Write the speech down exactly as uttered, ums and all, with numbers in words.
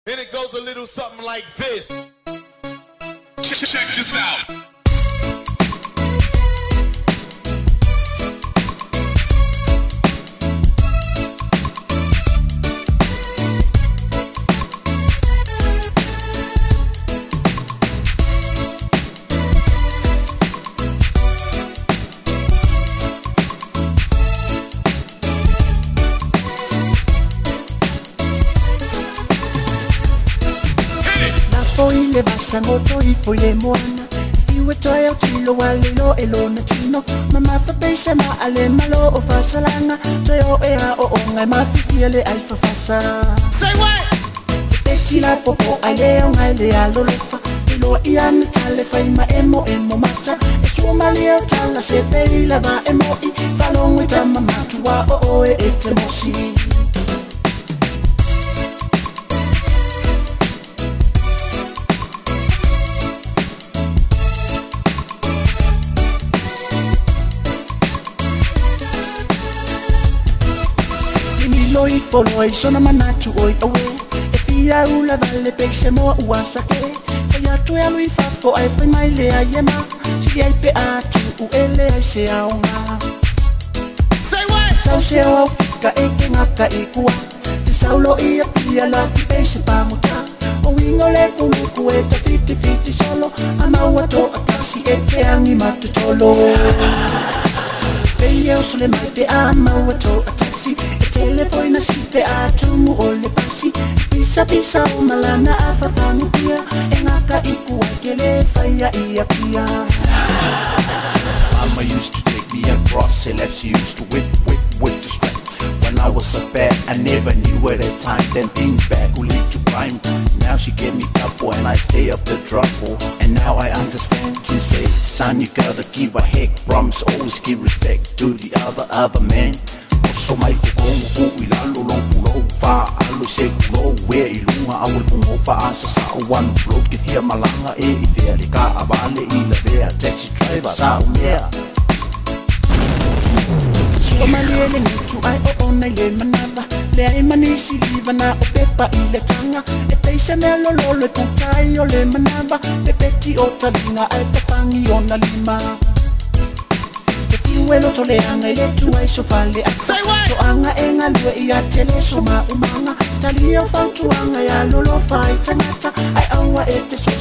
And it goes a little something like this. Check, check this out. Ile basa ngoto ifo ye mwana Iwe toya utilo walilo elona tino Mama fabesha ma ale malo o fasalanga Toyo ea o onga mafiti ele alfa fasa Say what? Techi la popo ale onga ele alolofa Ilo ian tale faima emo emo mata Esu malia tala sepe ila va emo I Falongwe tama matua o oe ete mosi Loi foloi sona manatu oi awe E fia ula vale peixe mo uasake Fai atu e alui fafo ai fai mai lea yema Si ai pe atu u ele ai se aonga Say what? Sau se au fika e ke ngaka e kua Te saulo ia pia la fi peixe pamuta O ingo le kuluku e ta fiti fiti solo Ama ua to atasi e ke angi matu tolo Pei eo sole mai pe ama ua to atasi Telefoina si te atumu o le pasi Pisa pisa o malana a fafangu pia E ngaka iku ake le whaia ia pia Mama used to take me across celebs used to whip, whip, whip the strap When I was a bad, I never knew at that time Then being back will lead to crime Now she gave me couple and I stay up the trouble And now I understand, she said Son, you gotta give a heck promise Always give respect to the other, other man So mai kukongo ku ilalo long pulo fa alo se kulo we ilunga awal pungo fa asa sa one float ke tia malanga e i fere ka abale i la bea taxi driver sa umea So maliele nitu ai o ona le manava Le ai manisi liva na o pepa i le tanga E teise me lolo e tukai o le manava Le peti o talinga ai papangi ona lima Iwelo tole anga ile tuwa iso fale aka To anga enga lue ia tele so ma umanga Tali o fautu anga ya lolo fai tanata Ai awa ete so